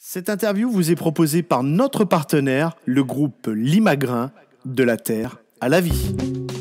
Cette interview vous est proposée par notre partenaire, le groupe Limagrin, de la terre à la vie.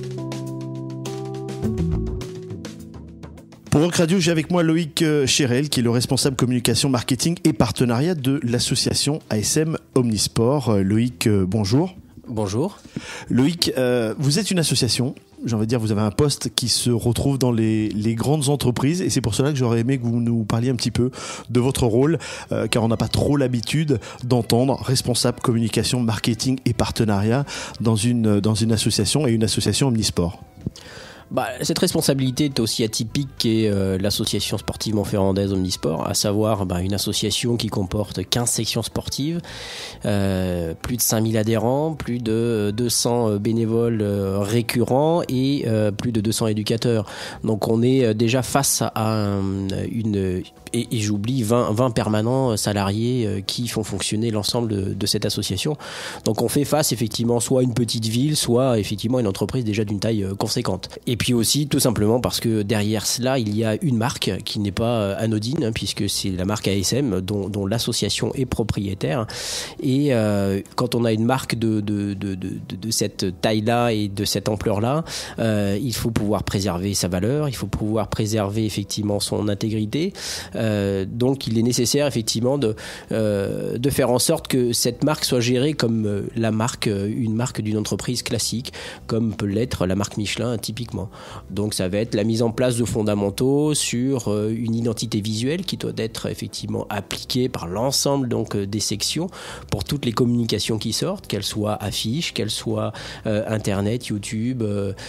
Pour Rock Radio, j'ai avec moi Loïc Chérel, qui est le responsable communication, marketing et partenariat de l'association ASM Omnisport. Loïc, bonjour. Bonjour. Loïc, vous êtes une association. J'ai envie de dire, vous avez un poste qui se retrouve dans les grandes entreprises et c'est pour cela que j'aurais aimé que vous nous parliez un petit peu de votre rôle, car on n'a pas trop l'habitude d'entendre responsable communication, marketing et partenariat dans une association et une association Omnisport. Cette responsabilité est aussi atypique qu'est l'association sportive montferrandaise Omnisport, à savoir une association qui comporte 15 sections sportives, plus de 5000 adhérents, plus de 200 bénévoles récurrents et plus de 200 éducateurs. Donc on est déjà face à et j'oublie 20 permanents salariés qui font fonctionner l'ensemble de cette association. Donc on fait face effectivement soit à une petite ville, soit effectivement à une entreprise déjà d'une taille conséquente. Et puis aussi tout simplement parce que derrière cela il y a une marque qui n'est pas anodine, puisque c'est la marque ASM dont l'association est propriétaire. Et quand on a une marque de cette taille-là et de cette ampleur-là, il faut pouvoir préserver sa valeur, il faut pouvoir préserver effectivement son intégrité. Donc il est nécessaire effectivement de faire en sorte que cette marque soit gérée comme une marque d'une entreprise classique, comme peut l'être la marque Michelin typiquement. Donc ça va être la mise en place de fondamentaux sur une identité visuelle qui doit être effectivement appliquée par l'ensemble donc des sections pour toutes les communications qui sortent, qu'elles soient affiches, qu'elles soient internet, YouTube,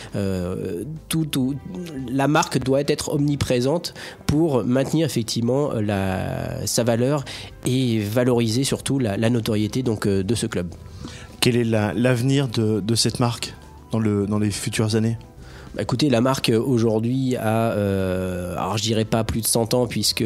la marque doit être omniprésente pour maintenir effectivement sa valeur et valoriser surtout la notoriété donc de ce club. Quel est l'avenir de cette marque dans les futures années ? Écoutez, la marque aujourd'hui a, alors je dirais pas plus de 100 ans, puisque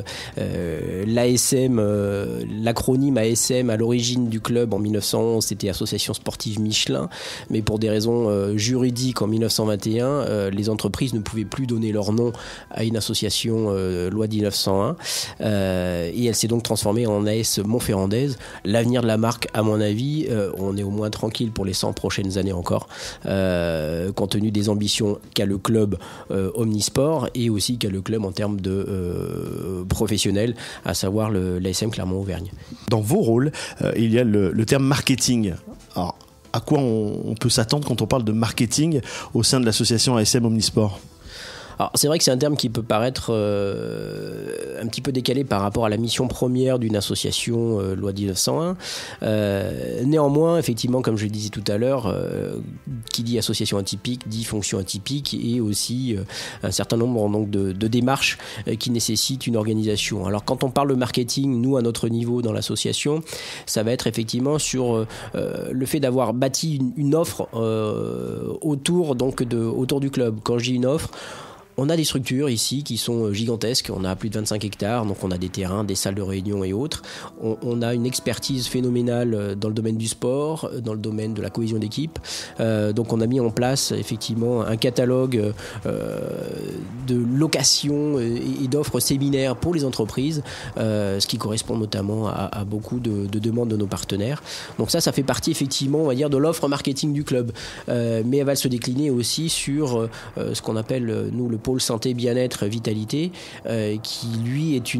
l'ASM, l'acronyme ASM à l'origine du club en 1911, c'était Association Sportive Michelin, mais pour des raisons juridiques en 1921, les entreprises ne pouvaient plus donner leur nom à une association loi 1901, et elle s'est donc transformée en AS montferrandaise. L'avenir de la marque, à mon avis, on est au moins tranquille pour les 100 prochaines années encore, compte tenu des ambitions qu'a le club Omnisport et aussi qu'a le club en termes de professionnels, à savoir l'ASM Clermont-Auvergne. Dans vos rôles, il y a le terme marketing. Alors, à quoi on peut s'attendre quand on parle de marketing au sein de l'association ASM Omnisport ? Alors, c'est vrai que c'est un terme qui peut paraître un petit peu décalé par rapport à la mission première d'une association loi 1901. Néanmoins, effectivement, comme je le disais tout à l'heure, qui dit association atypique dit fonction atypique et aussi un certain nombre donc, de démarches qui nécessitent une organisation. Alors quand on parle de marketing, nous à notre niveau dans l'association, ça va être effectivement sur le fait d'avoir bâti une offre autour du club. Quand je dis une offre, on a des structures ici qui sont gigantesques, on a plus de 25 hectares, donc on a des terrains, des salles de réunion et autres. On a une expertise phénoménale dans le domaine du sport, dans le domaine de la cohésion d'équipe. Donc on a mis en place effectivement un catalogue de locations et d'offres séminaires pour les entreprises, ce qui correspond notamment à beaucoup de demandes de nos partenaires. Donc ça fait partie effectivement, on va dire, de l'offre marketing du club. Mais elle va se décliner aussi sur ce qu'on appelle, nous, le pôle santé, bien-être, vitalité, qui lui est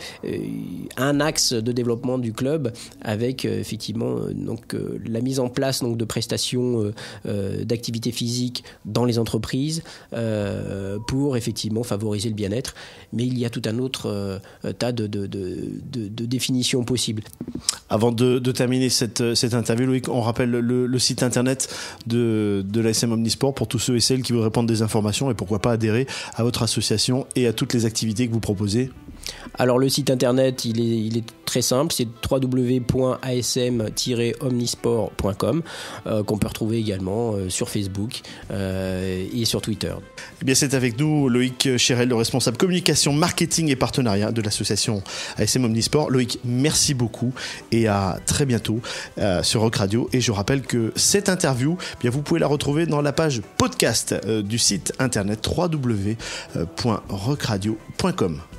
un axe de développement du club avec effectivement la mise en place de prestations d'activités physiques dans les entreprises pour effectivement favoriser le bien-être. Mais il y a tout un autre tas de définitions possibles. Avant de terminer cette interview, Loïc, on rappelle le site internet de l'ASM Omnisport pour tous ceux et celles qui voudraient prendre des informations et pourquoi pas adhérer à votre association et à toutes les activités que vous proposez. Alors le site internet, il est très simple, c'est www.asm-omnisport.com qu'on peut retrouver également sur Facebook et sur Twitter. Eh bien, c'est avec nous Loïc Chérel, le responsable communication, marketing et partenariat de l'association ASM Omnisport. Loïc, merci beaucoup et à très bientôt sur Rock Radio. Et je rappelle que cette interview, bien, vous pouvez la retrouver dans la page podcast du site internet www.rockradio.com.